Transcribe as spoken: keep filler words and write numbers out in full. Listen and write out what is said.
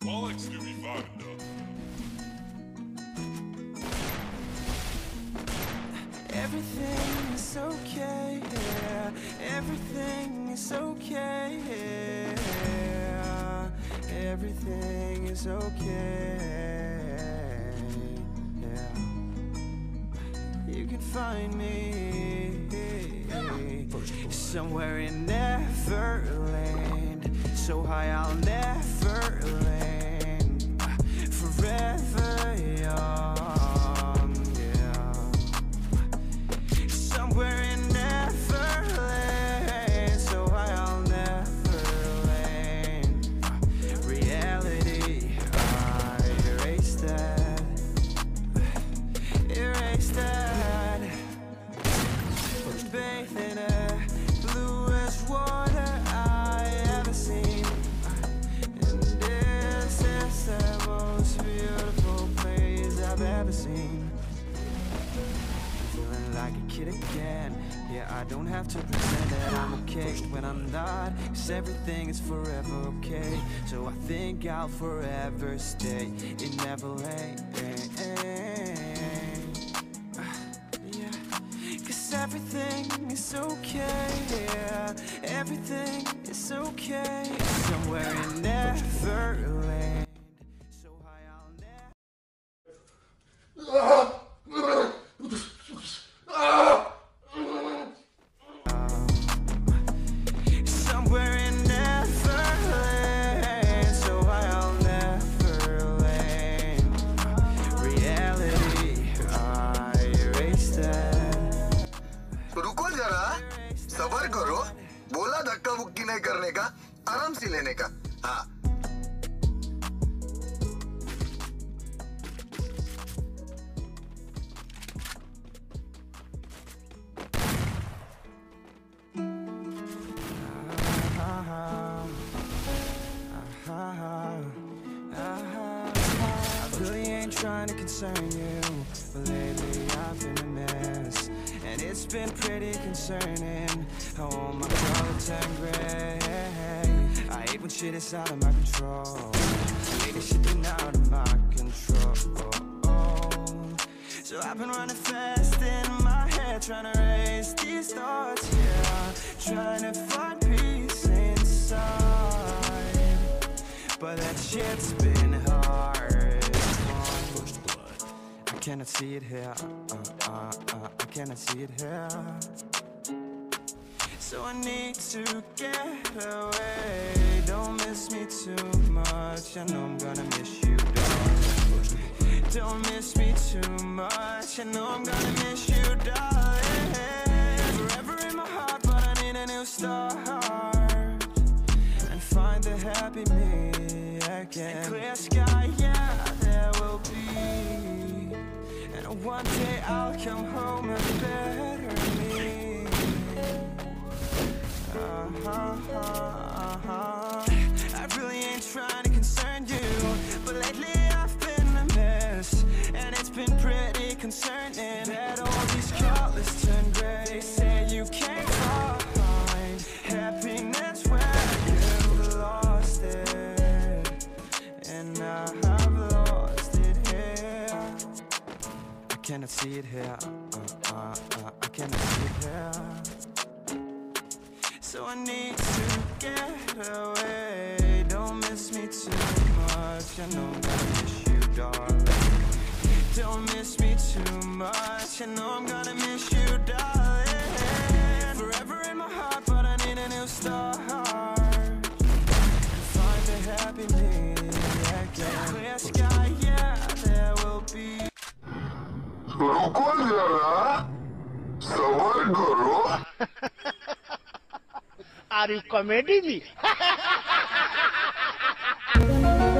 Bollocks do be vibing though. Everything is okay, yeah. Everything is okay, yeah. Everything is okay, yeah. You can find me somewhere in Neverland, so high I'll never land, forever young, yeah. Somewhere in Neverland, so high I'll never land. Reality, I erase that, erase that. Bathe in the bluest water I ever seen, and this is the most beautiful place I've ever seen. Feeling like a kid again, yeah, I don't have to pretend that I'm okay when I'm not, 'cause everything is forever okay. So I think I'll forever stay in Neverland, yeah. 'Cause everything is okay, yeah. Everything is okay. Somewhere in Neverland, so high I'll never. Somewhere in Neverland, so high I'll never land. Reality, I erase that. रुको जरा, सबर करो. बोला धक्का मुक्की नहीं करने का, आराम से लेने का. हाँ. I really ain't trying to concern you, but lately I've been a mess, and it's been pretty concerning how all my color turned gray. I hate when shit is out of my control. Lately shit been out of my control. So I've been running fast in my head, trying to erase these thoughts, yeah. Trying to find peace inside, but that shit's been hard. I cannot see it here, uh, uh, uh, I cannot see it here. So I need to get away. Don't miss me too much, I know I'm gonna miss you, darling. Don't miss me too much, I know I'm gonna miss you, darling. Forever in my heart, but I need a new start, and find the happy me again. And clear sky, yeah, there will be, and one day I'll come home and better me. Uh-huh, uh-huh. I really ain't trying to concern you, but lately I've been a mess, and it's been pretty concerning that all these colors turn gray. They say you can't find happiness where you've lost it, and I've lost it here. I cannot see it here, uh, uh, uh, I cannot see it here. So I need to get away. Don't miss me too much, I know I'm gonna miss you, darling. Don't miss me too much, I know I'm gonna miss you, darling. Forever in my heart, but I need a new start, find the happy me again. Clear sky, yeah, there will be. रुको जरा, सबर करो. Are you comedy me?